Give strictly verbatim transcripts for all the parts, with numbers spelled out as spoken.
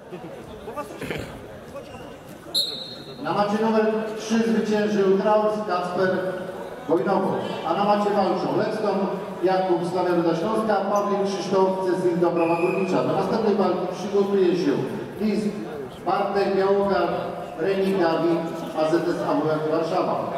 Na macie numer trzy zwyciężył Kraus Kacper Wojnowo, a na macie walczą Lekston Jakub z Kameruda Śląska, Pawlik Krzysztof Cezin Dąbrowa Górnicza. Do następnej walki przygotuje się Lis Bartek Białogard, Renik Dawid, A Z S A W F Warszawa.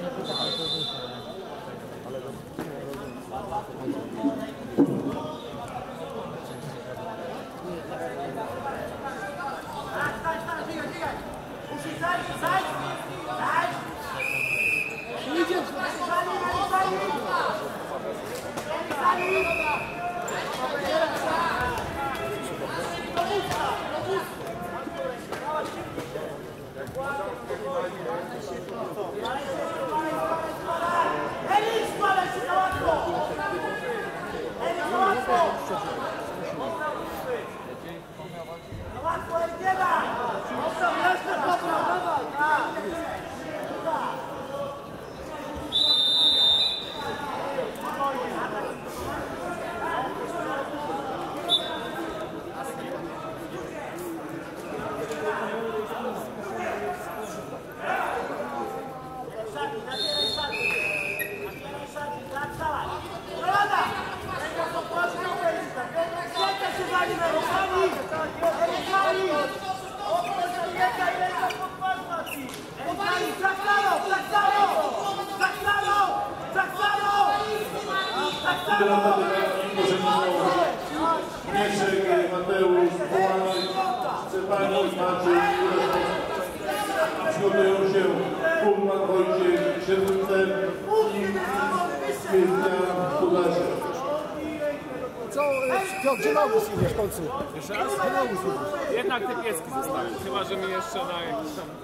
Mieszek, Mateusz, Połanek, Stefanik, Maciej, przygotują się Kulman, Wojciech, Siedlce i Krystian Podlasie. Co, gdzie Magus idziesz w końcu? Jeszcze raz? Jednak te pieski zostały. Chyba, że mi jeszcze na jakiś tam...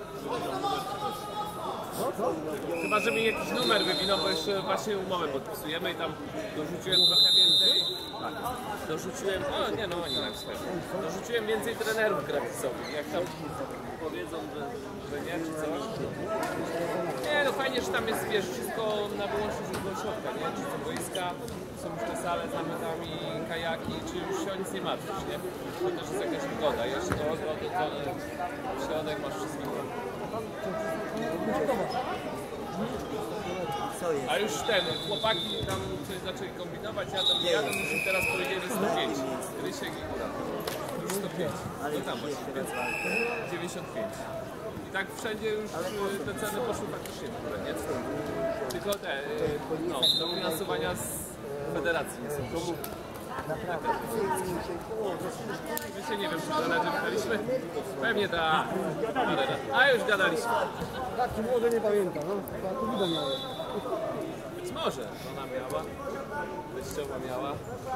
Chyba, że mi jakiś numer wywinął, bo jeszcze właśnie umowę podpisujemy i tam dorzuciłem trochę więcej. Tak, dorzuciłem... O, nie no, oni mają swoje. Dorzuciłem więcej trenerów gratisowych. Jak tam powiedzą, że, że nie, czy coś. Nie, no fajnie, że tam jest, wiesz, wszystko na wyłącznie źródło środka, nie? Czy to boiska, są już te sale z namiotami, kajaki, czy już się o nic nie martwisz, nie? To też jest jakaś wygoda. Jeszcze to odwrócony środek, masz wszystko. A już ten, chłopaki tam coś zaczęli kombinować, jadą, jadą już im teraz powiedzieli sto pięć. Rysiek i góra. Już sto pięć. No tam właśnie, dziewięćdziesiąt pięć. I tak wszędzie już te ceny poszły faktycznie w górę, nie? Tylko te, no, dofinansowania z federacji nie są. My się nie wiem, czy zależy pytaliśmy. Pewnie da. A już gadaliśmy. Taki młody nie pamięta, no. To widać miałem. Być może ona miała. Teściowa miała.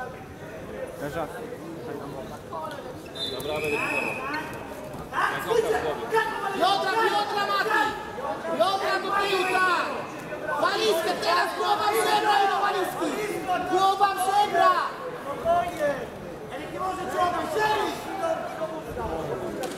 Dobra, będę pilnował. Jak oka w głowie. Piotra, Piotra, Mati! Piotra do piłka! Walizkę, teraz głowa w żebra i do walizki! Głowa w żebra! Spokojnie! Erik nie może ciągnąć!